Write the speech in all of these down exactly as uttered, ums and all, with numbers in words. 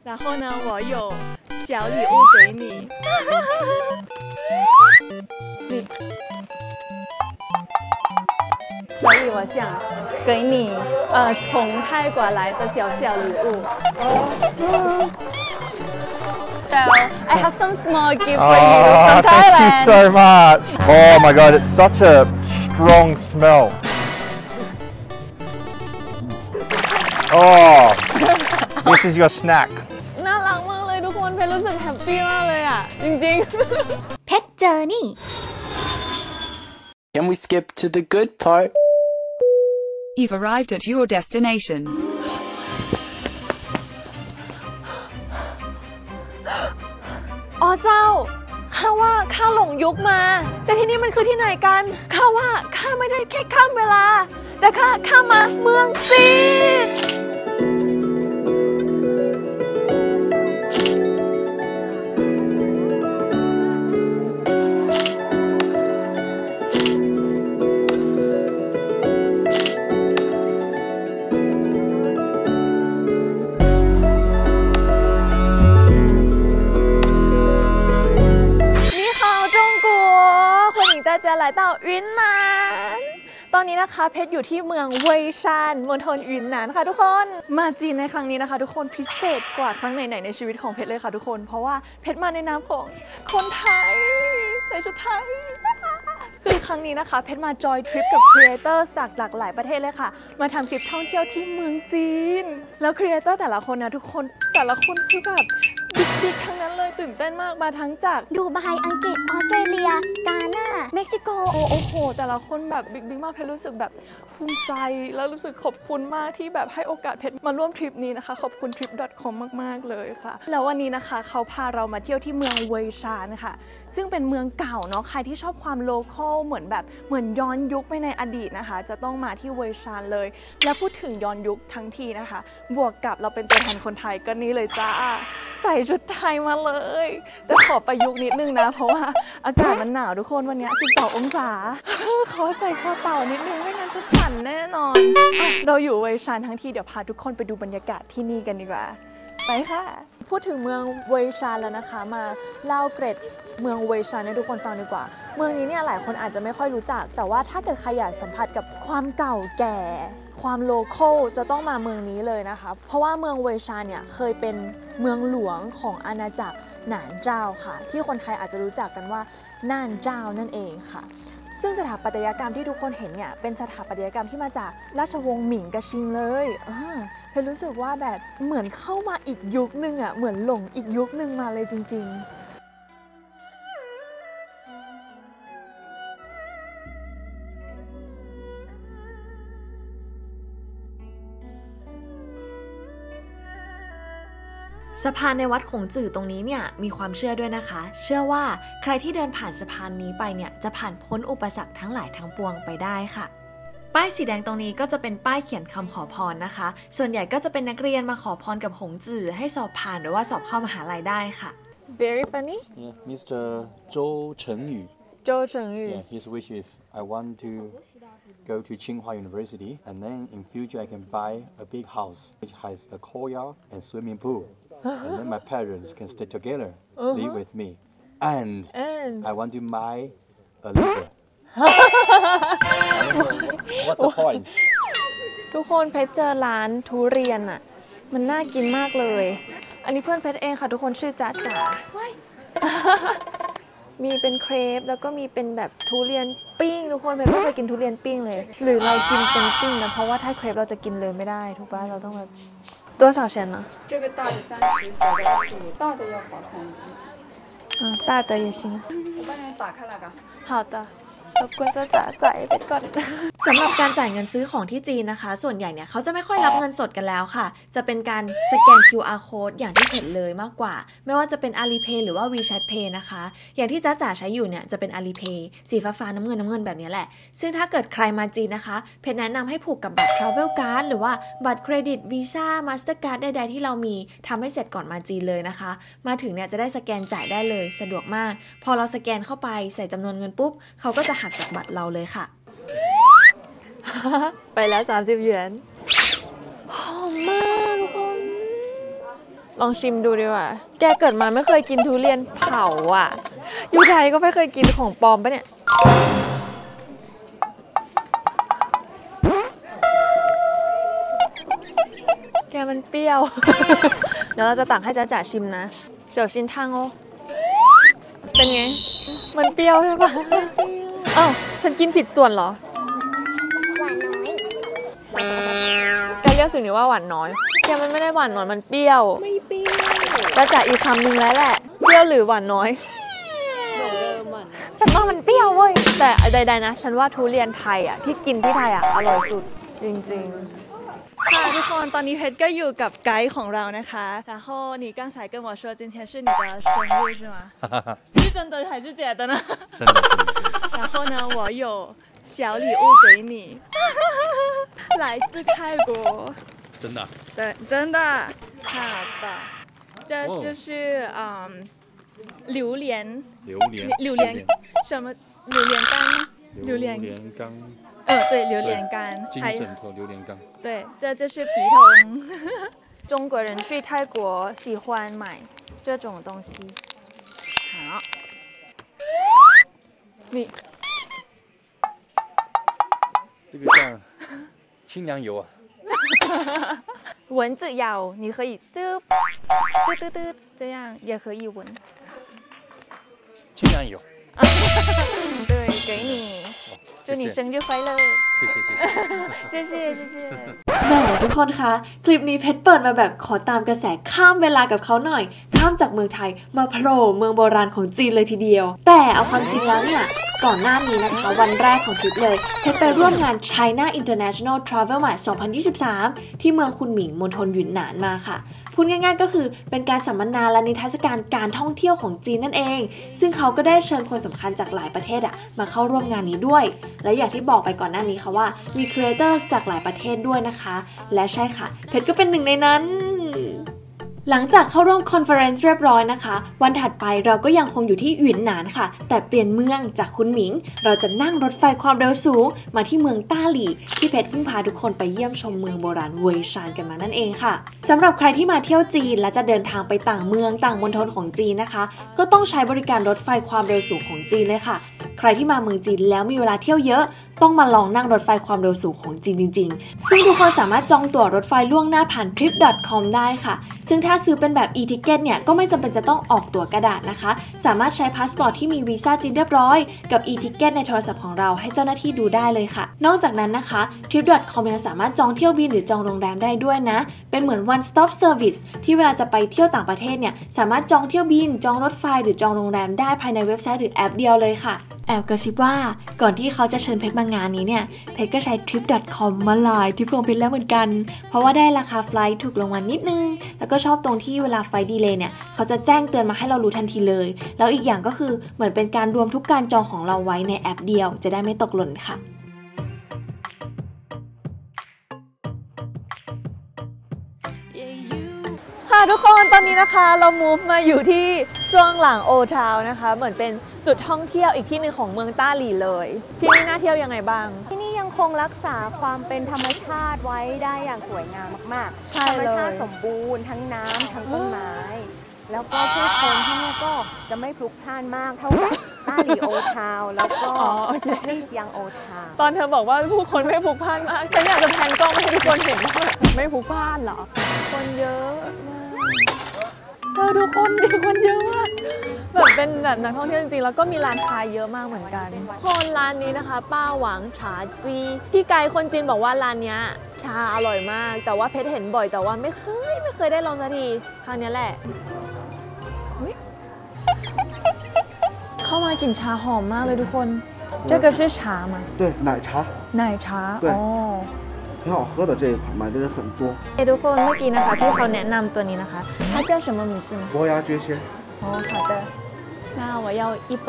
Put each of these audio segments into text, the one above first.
然后呢，我有小礼物给你。你，所以我想给你呃从泰国来的小小礼物。哦。So I have some small gift for you from Thailand. Thank you so much. Oh my god, it's such a strong smell. Oh, this is your snack. น่ารักมากเลยทุกคนเพชรรู้สึกแฮปปี้มากเลยอ่ะจริงๆ Pet Journey. Can we skip to the good part? You've arrived at your destination. อ๋อเจ้าข้าว่าข้าหลงยุคมาแต่ที่นี่มันคือที่ไหนกันข้าว่าข้าไม่ได้แค่ข้ามเวลาแต่ข้าข้ามาเมืองจีน大家来到云南ตอนนี้นะคะเพชรอยู่ที่เมืองเว่ยซานมณฑลหยุนหนานค่ะทุกคนมาจีนในครั้งนี้นะคะทุกคนพิเศษกว่าครั้งไหนๆในชีวิตของเพชรเลยค่ะทุกคนเพราะว่าเพชรมาในนามของคนไทยใส่ชุดไทยคือครั้งนี้นะคะเพชรมาจอยทริปกับครีเอเตอร์จากหลากหลายประเทศเลยค่ะมาทำทริปท่องเที่ยวที่เมืองจีนแล้วครีเอเตอร์แต่ละคนนะทุกคนแต่ละคนคือแบบบิ๊กๆทั้งนั้นเลยตื่นเต้นมากมาทั้งจากดูไบอังกฤษออสเตรเลียกาน่าเม็กซิโกโอ้โหแต่ละคนแบบบิ๊กๆมากเพชรรู้สึกแบบภูมิใจแล้วรู้สึกขอบคุณมากที่แบบให้โอกาสเพชรมาร่วมทริปนี้นะคะขอบคุณ ทริป ดอท คอม มากๆเลยค่ะแล้ววันนี้นะคะเขาพาเรามาเที่ยวที่เมืองเว่ยซานค่ะซึ่งเป็นเมืองเก่าเนาะใครที่ชอบความโลคอลเหมือนแบบเหมือนย้อนยุคไปในอดีตนะคะจะต้องมาที่เว่ยซานเลยและพูดถึงย้อนยุคทั้งทีนะคะบวกกับเราเป็นตัวแทนคนไทยก็นี่เลยจ้าใส่ชุดไทยมาเลยแต่ขอประยุกต์นิดนึงนะเพราะว่าอากาศมันหนาวทุกคนวันนี้สิบสององศาขอใส่คอเต่านิดนึงไม่งั้นจะสั่นแน่นอนเราอยู่เว่ยซานทั้งทีเดี๋ยวพาทุกคนไปดูบรรยากาศที่นี่กันดีกว่าไปค่ะพูดถึงเมืองเว่ยซานแล้วนะคะมาเล่าเกร็ดเมืองเว่ยซานให้ทุกคนฟังดีกว่าเมืองนี้เนี่ยหลายคนอาจจะไม่ค่อยรู้จักแต่ว่าถ้าเกิดใครอยากสัมผัสกับความเก่าแก่ความโลคอลจะต้องมาเมืองนี้เลยนะคะเพราะว่าเมืองเว่ยซานเนี่ยเคยเป็นเมืองหลวงของอาณาจักรหนานเจ้าค่ะที่คนไทยอาจจะรู้จักกันว่าน่านเจ้านั่นเองค่ะซึ่งสถาปัตยกรรมที่ทุกคนเห็นเนี่ยเป็นสถาปัตยกรรมที่มาจากราชวงศ์หมิงกะชิงเลยเพนรู้สึกว่าแบบเหมือนเข้ามาอีกยุคนึงอ่ะเหมือนหลงอีกยุคนึงมาเลยจริงๆสะพานในวัดขงจื่อตรงนี้เนี่ยมีความเชื่อด้วยนะคะเชื่อว่าใครที่เดินผ่านสะพานนี้ไปเนี่ยจะผ่านพ้นอุปสรรคทั้งหลายทั้งปวงไปได้ค่ะป้ายสีแดงตรงนี้ก็จะเป็นป้ายเขียนคำขอพรนะคะส่วนใหญ่ก็จะเป็นนักเรียนมาขอพรกับขงจื่อให้สอบผ่านหรือว่าสอบเข้ามหาลัยได้ค่ะ Very funny Yeah, Mister Zhou Chengyu โจเฉิงหยู่ Yeah, his wish is I want to go to Tsinghua University and then in future I can buy a big house which has a courtyard and swimming pool and then my parents can stay together uh-huh. live with me and, and I want to buy a lizard What's the point ทุกคนเพชรเจอร้านทุเรียนอ่ะมันน่ากินมากเลยอันนี้เพื่อนเพชรเองค่ะทุกคนชื่อจ๊ะจ๋ามีเป็นเครปแล้วก็มีเป็นแบบทุเรียนปิ้งทุกคนเพชรไม่เคยกินทุเรียนปิ้งเลยหรือเรากินเป็นปิ้งนะเพราะว่าถ้าเครปเราจะกินเลยไม่ได้ถูกป่ะเราต้องแบบ多少钱呢？ 这个大的三十，小的二十五，大的要划算一点。 嗯，大的也行。 我帮你打开来吧。 好的。รบกวนจะจ่ายจ่ายไปก่อนสำหรับการจ่ายเงินซื้อของที่จีนนะคะส่วนใหญ่เนี่ยเขาจะไม่ค่อยรับเงินสดกันแล้วค่ะจะเป็นการสแกน คิว อาร์ code อย่างที่เห็นเลยมากกว่าไม่ว่าจะเป็น Alipay หรือว่า WeChat Pay นะคะอย่างที่จ๊ะจ๋าใช้อยู่เนี่ยจะเป็น Alipay สีฟ้าๆน้ำเงินน้ำเงินแบบนี้แหละซึ่งถ้าเกิดใครมาจีนนะคะเพจแนะนำให้ผูกกับบัตร Travel Card หรือว่าบัตรเครดิต Visa Mastercard ใดๆที่เรามีทำให้เสร็จก่อนมาจีนเลยนะคะมาถึงเนี่ยจะได้สแกนจ่ายได้เลยสะดวกมากพอเราสแกนเข้าไปใส่จำนวนเงินปุ๊บเขาก็จะหักจากบัตรเราเลยค่ะ ไปแล้วสามสิบหยวนหอมมากทุกคนลองชิมดูดีกว่าแกเกิดมาไม่เคยกินทุเรียนเผาอ่ะอยู่ไทยก็ไม่เคยกินของปลอมปะเนี่ยแกมันเปรี้ยว เดี๋ยวเราจะตักให้จ๊ะจ๋าชิมนะเสี่ยวชินทางโอเป็นไงมันเปรี้ยวใช่ปะอ้าวฉันกินผิดส่วนเหรอหวานน้อยแกเรียกสิ่งนี้ว่าหวานน้อยแกมันไม่ได้หวานน้อยมันเปรี้ยวไม่เปรี้ยวจ๊ะจ๋าอีกคำหนึ่งแล้วแหละเปรี้ยวหรือหวานน้อยฉันว่ามันเปรี้ยวเว้ยแต่ใดๆนะฉันว่าทุเรียนไทยอ่ะที่กินที่ไทยอ่ะอร่อยสุดจริงๆค่ะทุกคนตอนนี้เพชรก็อยู่กับไกด์ของเรานะคะ然后你刚才跟我说今天是你的生日是吗是真的还是假的呢真的真的然后呢我有小礼物给你来自泰国真的对真的好的这就是嗯榴莲榴莲榴莲什么榴莲干榴莲莲干呃对榴莲干金枕头榴莲干对这就是笔筒中国人去泰国喜欢买这种东西好你这个像清凉油啊蚊子咬你可以嘚嘚嘚嘚这样也可以闻清凉油对给你祝你生日快乐谢谢谢谢谢谢谢แหมทุกคนคะคลิปนี้เพชรเปิดมาแบบขอตามกระแสข้ามเวลากับเขาหน่อยข้ามจากเมืองไทยมาโผล่เมืองโบราณของจีนเลยทีเดียวแต่เอาความจริงแล้วเนี่ยก่อนหน้านี้นะคะวันแรกของทริปเลยเพชรไปร่วมงาน China International Travel Mart สองพันยี่สิบสามที่เมืองคุนหมิงมณฑลหยุนหนานมาค่ะพูดง่ายๆก็คือเป็นการสัมมนาและนิทรรศการการท่องเที่ยวของจีนนั่นเองซึ่งเขาก็ได้เชิญคนสำคัญจากหลายประเทศอะมาเข้าร่วมงานนี้ด้วยและอย่างที่บอกไปก่อนหน้านี้ค่ะว่ามีครีเอเตอร์จากหลายประเทศด้วยนะคะและใช่ค่ะเพชรก็เป็นหนึ่งในนั้นหลังจากเข้าร่วมคอนเฟอเรนซ์เรียบร้อยนะคะวันถัดไปเราก็ยังคงอยู่ที่หยวนหนานค่ะแต่เปลี่ยนเมืองจากคุนหมิงเราจะนั่งรถไฟความเร็วสูงมาที่เมืองต้าหลี่ที่เพชรเพิ่งพาทุกคนไปเยี่ยมชมเมืองโบราณเวยซานกันมานั่นเองค่ะสำหรับใครที่มาเที่ยวจีนและจะเดินทางไปต่างเมืองต่างมณฑลของจีนนะคะก็ต้องใช้บริการรถไฟความเร็วสูงของจีนเลยค่ะใครที่มาเมืองจีนแล้วมีเวลาเที่ยวเยอะต้องมาลองนั่งรถไฟความเร็วสูงของจีนจริงๆซึ่งทุกคนสามารถจองตั๋วรถไฟล่วงหน้าผ่าน ทริป ดอท คอม ได้ค่ะซึ่งถ้าซื้อเป็นแบบ e-ticket เนี่ยก็ไม่จำเป็นจะต้องออกตั๋วกระดาษนะคะสามารถใช้พาสปอร์ตที่มีวีซ่าจีนเรียบร้อยกับ e-ticket ในโทรศัพท์ของเราให้เจ้าหน้าที่ดูได้เลยค่ะนอกจากนั้นนะคะ ทริป ดอท คอม ยังสามารถจองเที่ยวบินหรือจองโรงแรมได้ด้วยนะเป็นเหมือน one stop service ที่เวลาจะไปเที่ยวต่างประเทศเนี่ยสามารถจองเที่ยวบินจองรถไฟหรือจองโรงแรมได้ภายในเว็บไซต์หรือแอปเดียวเลยค่ะแอบกระซิบว่าก่อนที่เขาจะเชิญเพชรมางานนี้เนี่ยเพชรก็ใช้ ทริป ดอท คอม มาหลายทริปของเพชรแล้วเหมือนกันเพราะว่าได้ราคาไฟลท์ถูกลงมานิดนึงแล้วก็ชอบตรงที่เวลาไฟล์ดีเลย์เนี่ยเขาจะแจ้งเตือนมาให้เรารู้ทันทีเลยแล้วอีกอย่างก็คือเหมือนเป็นการรวมทุกการจองของเราไว้ในแอปเดียวจะได้ไม่ตกหล่นค่ะค่ะทุกคนตอนนี้นะคะเรา move มาอยู่ที่ช่วงหลังโอทาวนะคะเหมือนเป็นจุดท่องเที่ยวอีกที่หนึ่งของเมืองต้าหลี่เลยที่นี่น่าเที่ยวยังไงบ้างที่นี่ยังคงรักษาความเป็นธรรมชาติไว้ได้อย่างสวยงามมากๆใช่ธรรมเลยชาติสมบูรณ์ทั้งน้ำทั้งต้นไม้ แล้วก็ผู้คนที่นี่ก็จะไม่พลุกพล่านมากเท่ากับต้าหลี่โอทาวแล้วก็ลี่เจียงโอทาวตอนเธอบอกว่าผู้คนไม่พลุกพล่านมากฉันอยากจะแพนกล้องให้ทุกคนเห็นว่าไม่พลุกพล่านเหรอคนเยอะมากเธอดูคนดิคนเยอะมากแบบเป็นแบบนักท่องเที่ยวจริงๆแล้วก็มีร้านค้าเยอะมากเหมือนกันคนร้านนี้นะคะป้าหวังฉาจีพี่ไกด์คนจีนบอกว่าร้านนี้ชาอร่อยมากแต่ว่าเพชรเห็นบ่อยแต่ว่าไม่เคยไม่เคยได้ลองสักทีคราวนี้แหละเข้ามากลิ่นชาหอมมากเลยทุกคน这个是茶吗对奶茶奶茶对哦挺好喝的这一款买的人很多เอ้ทุกคนเมื่อกี้นะคะพี่เขาแนะนำตัวนี้นะคะ它叫什么名字呢伯牙绝仙哦好的那我要一杯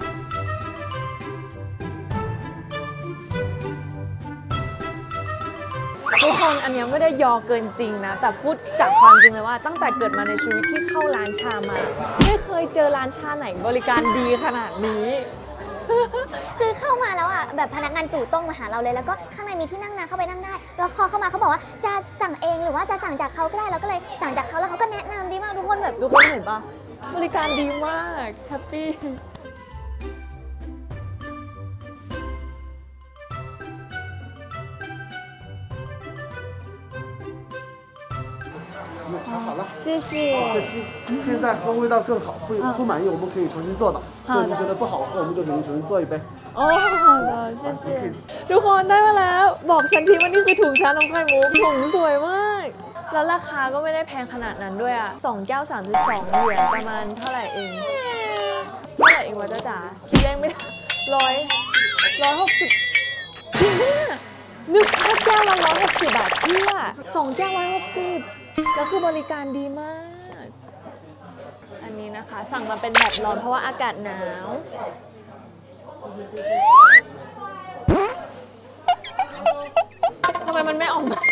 ทุกคนอันนี้ไม่ได้ยอเกินจริงนะแต่พูดจากความจริงเลยว่าตั้งแต่เกิดมาในชีวิตที่เข้าร้านชามาไม่เคยเจอร้านชาไหนบริการดีขนาดนี้คือเข้ามาแล้วอ่ะแบบพนักงานจู่โต้งมาหาเราเลยแล้วก็ข้างในมีที่นั่งนะเข้าไปนั่งได้แล้วพอเข้ามาเขาบอกว่าจะสั่งเองหรือว่าจะสั่งจากเขาก็ได้เราก็เลยสั่งจากเขาแล้วเขาก็แนะนำดีมากทุกคนแบบทุกคนเห็นปะบริการดีมากแฮปปี้好了， 谢谢。 现在喝味道更好，不不满意我们可以重新做的。如果您觉得不好喝，我们就给您重新做一杯。 โอ้โหเช่เช่ทุกคนได้มาแล้ว บอกฉันทีว่านี่คือถุงชานมไข่มุกถุงสวยมาก แล้วราคาก็ไม่ได้แพงขนาดนั้นด้วยอ่ะสองแก้วสามสิบสองเหรียญประมาณเท่าไหร่เองเท่าไหร่เองวะเจ้าจ๋าคิดเลขไม่ได้ร้อยร้อยหกสิบจริงไหมเนี่ยนึกถ้าแก้วละร้อยหกสิบบาทเชื่อสองแก้วร้อยหกสิบแล้วคือบริการดีมาก อันนี้นะคะสั่งมาเป็นแบบร้อนเพราะว่าอากาศหนาวทำไมมันไม่ออกมา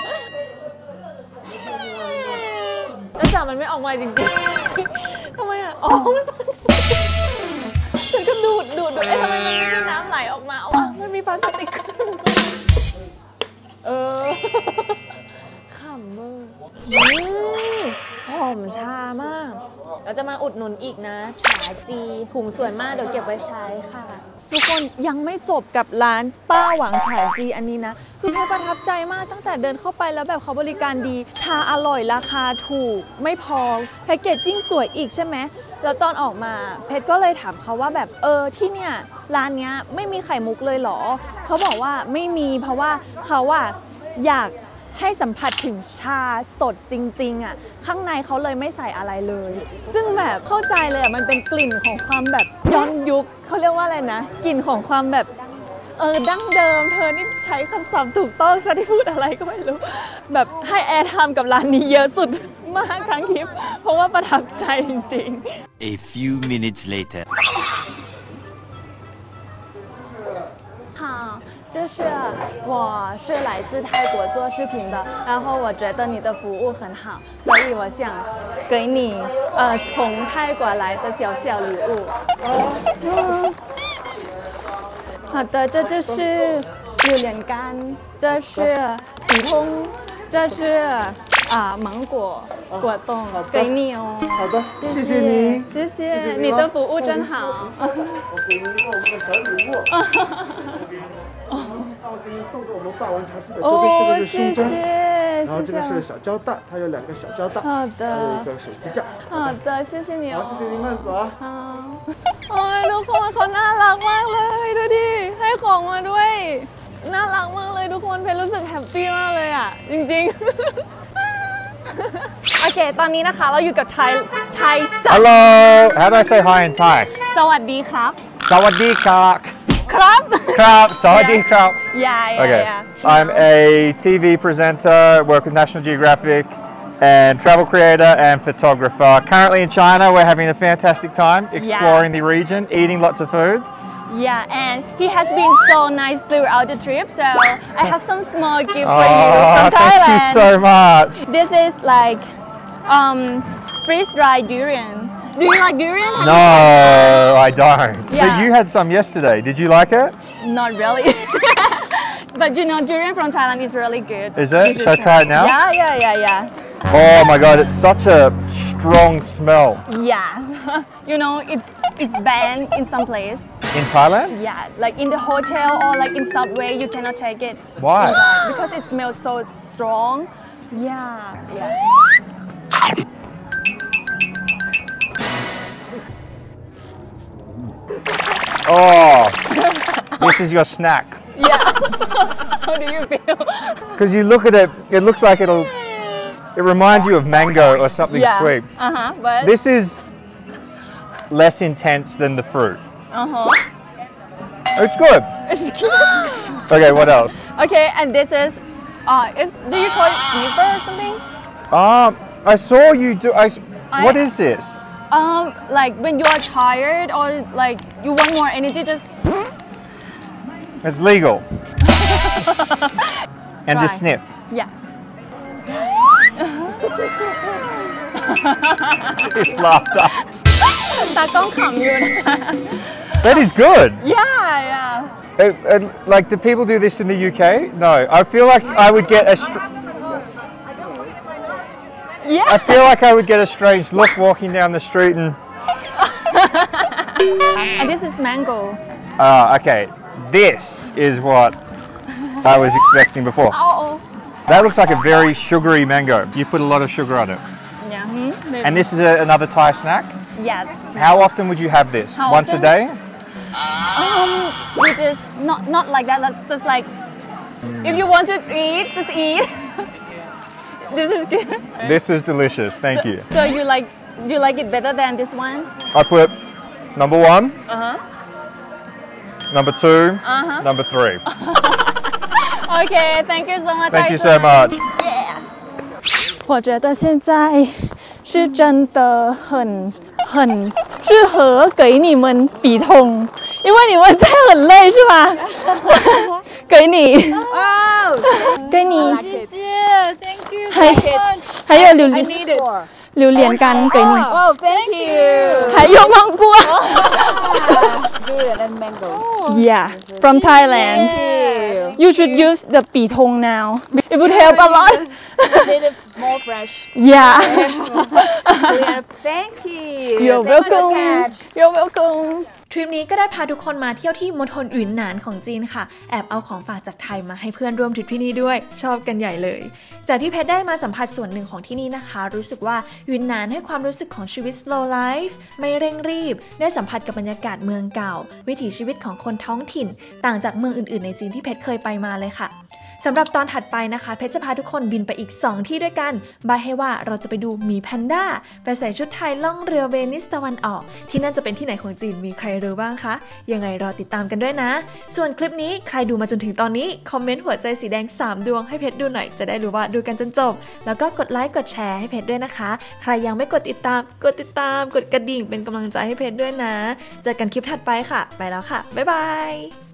แล้วจากมันไม่ออกมาจริงๆทำไมอ่ะอ๋อฉันก็ดูดดูดดูดเอ๊ะทำไมมันไม่มีน้ำไหลออกมาวะมันมีพลาสติกขึ้นเออขำเบอร์หอมชามากเราจะมาอุดหนุนอีกนะฉาจีถุงสวยมากเดี๋ยวเก็บไว้ใช้ค่ะทุกคนยังไม่จบกับร้านป้าหวังฉาจีอันนี้นะคือเพชรประทับใจมากตั้งแต่เดินเข้าไปแล้วแบบเขาบริการดีชาอร่อยราคาถูกไม่พอแพคเกจจิ้งสวยอีกใช่ไหมแล้วตอนออกมาเพชรก็เลยถามเขาว่าแบบเออที่เนี่ยร้านเนี้ยไม่มีไข่มุกเลยเหรอเขาบอกว่าไม่มีเพราะว่าเขาอะอยากให้สัมผัสถึงชาสดจริงๆอ่ะข้างในเขาเลยไม่ใส่อะไรเลยซึ่งแบบเข้าใจเลยอ่ะมันเป็นกลิ่นของความแบบย้อนยุคเขาเรียกว่าอะไรนะกลิ่นของความแบบเออดั้งเดิมเธอนี่ใช้คำศัพท์ถูกต้องฉันที่พูดอะไรก็ไม่รู้แบบให้แอร์ไทม์กับร้านนี้เยอะสุดมากทั้งคลิปเพราะว่าประทับใจจริงๆ A few minutes later 好就是我是来自泰国做视频的，然后我觉得你的服务很好，所以我想给你呃从泰国来的小小礼物。嗯，好的，这就是榴莲干，这是皮通，这是啊芒果果冻，给你哦。 好的，谢谢您， 谢谢你的服务真好。 我给您我们的小礼物。我给您送给我们霸王茶姬的周边，这个是胸针，然后这个是小胶带，它有两个小胶带， 好的， 还有一个手机架。 好的，谢谢你哦。 好，谢谢您，慢走啊。 好。โอ้ยทุกคนเขาน่ารักมากเลยดูดิให้ของมาด้วยน่ารักมากเลยทุกคนเพชรรู้สึกแฮปปี้มากเลยอ่ะจริงๆโอเคตอนนี้นะคะเราอยู่กับไทยไทย Hello how do I say hi in Thai สวัสดีครับสวัสดีครับครับครับสวัสดีครับ yeah yeah Okay yeah I'm a T V presenter work with National Geographic and travel creator and photographer currently in China we're having a fantastic time exploring yeah. the region eating lots of food yeah and he has been so nice throughout the trip so I have some small gift for oh, you from Thailand thank you so much this is like um freeze dried durian do you like durian no I don't yeah. but you had some yesterday did you like it not really but you know durian from Thailand is really good is it so try it now yeah yeah yeah yeah oh my god it's such a strong smell yeah you know it's it's banned in some place in Thailand yeah like in the hotel or like in subway you cannot take it why because it smells so strong yeah yeah oh this is your snack yeah how do you feel because you look at it it looks like it'll it reminds you of mango or something yeah. sweet uh-huh but this is less intense than the fruit uh-huh it's good it's good okay what else okay and this is uh is do you call it sniffer or something um I saw you do I what I, is this um like when you are tired or like you want more energy just it's legal and Try. to sniff yes it's laughter ตากล้องขำอยู่นะคะ That is good. Yeah, yeah. Uh, uh, like, do people do this in the U K? No. I feel like I would get a. Str- Yeah. I feel like I would get a strange look walking down the street and. And this is mango. Ah, okay. This is what I was expecting before. Oh. That looks like a very sugary mango. You put a lot of sugar on it. Yeah. Hmm, maybe. And this is a, another Thai snack? Yes. How often would you have this? How Once often? a day? Um, we just not not like that. Like, just like if you want to eat, just eat. This is good. This is delicious. Thank you. So you like you like it better than this one? I put number one, Uh huh. number two, Uh-huh. number three. Okay, thank you so much. Thank you Tyson. so much. 我觉得现在是真的很很适合给你们比痛，因为你们在很累是吧？给你，给你， 谢谢 ，Thank you 还 so much. 还有榴 I 莲 need it. 榴莲干给你， Oh, thank you. 还有芒果。 Durian and mango. Yeah, from Thailand. You should use the 比痛 now. It would help a lot. Made it more fresh. Yeah. Thank you. You're Thank you, welcome. Kat. You're welcome. ทริปนี้ก็ได้พาทุกคนมาเที่ยวที่มณฑลหวินหนานของจีนค่ะแอบเอาของฝากจากไทยมาให้เพื่อนร่วมทริปที่นี่ด้วยชอบกันใหญ่เลยจากที่เพชรได้มาสัมผัสส่วนหนึ่งของที่นี่นะคะรู้สึกว่าหวินหนานให้ความรู้สึกของชีวิต slow life ไม่เร่งรีบได้สัมผัสกับบรรยากาศเมืองเก่าวิถีชีวิตของคนท้องถิ่นต่างจากเมืองอื่นๆในจีนที่เพชรเคยไปมาเลยค่ะสำหรับตอนถัดไปนะคะเพชรจะพาทุกคนบินไปอีกสองที่ด้วยกันบายให้ว่าเราจะไปดูหมีแพนด้าไปใส่ชุดไทยล่องเรือเวนิสตะวันออกที่นั่นจะเป็นที่ไหนของจีนมีใครรู้บ้างคะยังไงรอติดตามกันด้วยนะส่วนคลิปนี้ใครดูมาจนถึงตอนนี้คอมเมนต์หัวใจสีแดงสามดวงให้เพชรดูหน่อยจะได้รู้ว่าดูกันจนจบแล้วก็กดไลค์กดแชร์ให้เพชรด้วยนะคะใครยังไม่กดติดตามกดติดตามกดกระดิ่งเป็นกำลังใจให้เพชรด้วยนะเจอกันคลิปถัดไปค่ะไปแล้วค่ะบ๊ายบาย